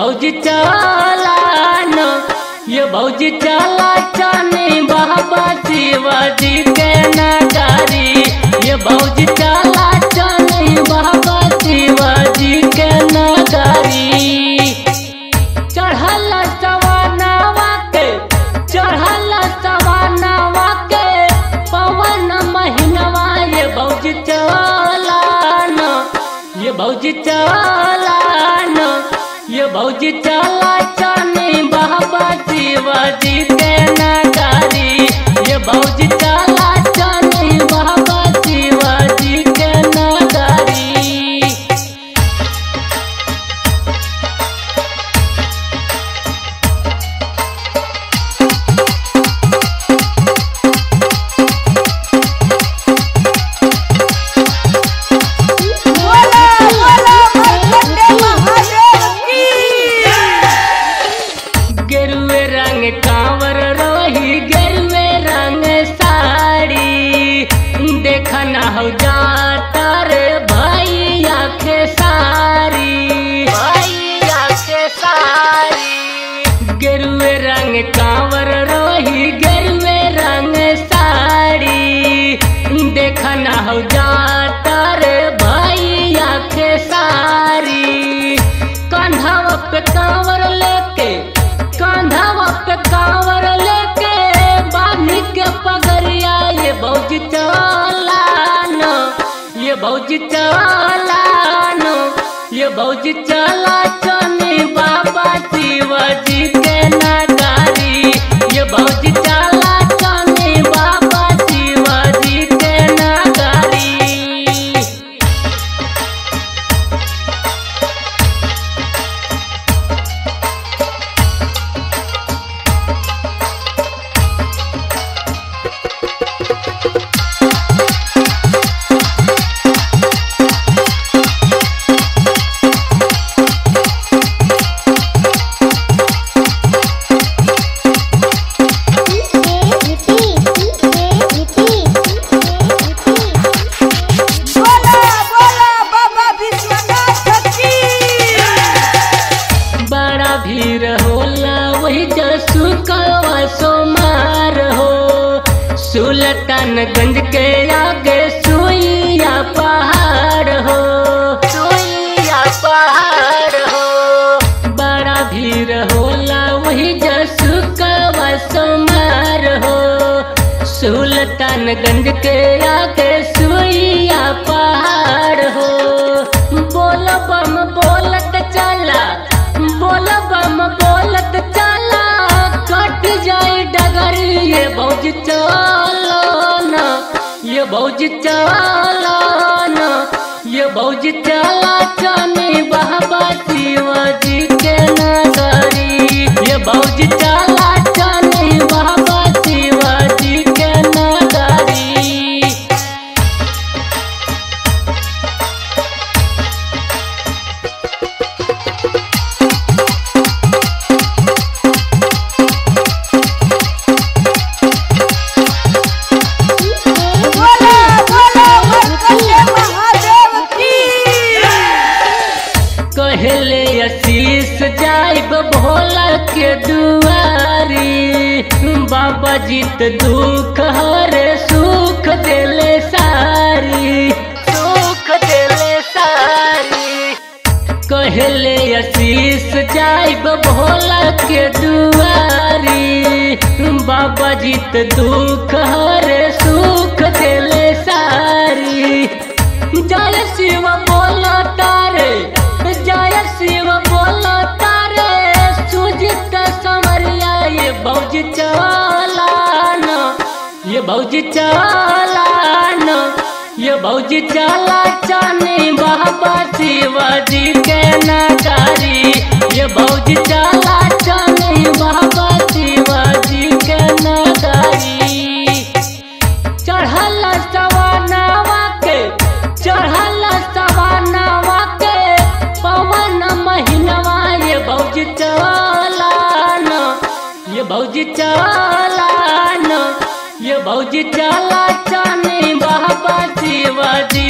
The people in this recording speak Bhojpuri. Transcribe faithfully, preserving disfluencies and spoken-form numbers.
भौजी चला न, ये भौजी चला चने बाबा शिवाजी के नगरी। ये भौजी चला चने बाबा शिवाजी के नगरी। चढ़ल सवानवा के, चढ़ल सवानवा के पवन महीनवा। ये भौजी चला न, ये भौजी चला न, ये भौजी चला चने बाबा शिवाजी के नगरी। ये भौजी चला चने बाबा शिवाजी के नगरी। गेरुए रंग कांवर रोही, गेरुए रंग साड़ी। देखा ना हो जाता रे भैया के सारी, भैया के सारी। गेरुए रंग कांवर रोही, गेरुए रंग साड़ी। देखा ना हो जाता रे भैया के सारी। कंधवा पे कांवर लेके, कंधवा पे कांवर लेके बांधी के पगरिया। ये भौजी चला न, ये भौजी चला न, ये भौजी चला चने बाबा शिवाजी के नगरी। ये भौजी चला चने बाबा शिवाजी के नगरी। बड़ा भीड़ होला वही जसु कवा सोमार हो। सुल्तानगंज के आगे सुइया पहाड़ हो, सुइया पहाड़ हो। बड़ा भीड़ होला वही जसु कवा सोमार हो। सुल्तानगंज के आगे सुइया पहाड़ हो। बोल बम बोलत चला, बोल बम बोलत चला, कट जाए डगरी। ये भौजी चला न, ये भौजी चला न, ये भौजी चला चने बाबा शिवाजी के नगरी। ये भौजी चला चने बाबा शिवाजी के नगरी। कहले आशीष जाइब भोला के दुआरी। बाबा जीत दुख हरे सुख देले सारी, सुख देले सारी। कहले आशीष जाइब भोला के दुआरी। बाबा जीत दुख हरे सुख देले सारी। जय शिव बोला तारे, जय शिव बोला तारे सुजित समरिया। ये भौजी चला न, ये भौजी चला न, ये भौजी चला चने बाबा शिवाजी के नगरी। ये भौजी चला चने बाबा शिवाजी के नगरी। चढ़ल सवानवा के, चढ़ल सवानवा के पवन महीनवा। ये भौजी चला न, ये भौजी चला न, ये भौजी चला चने बाबा शिवाजी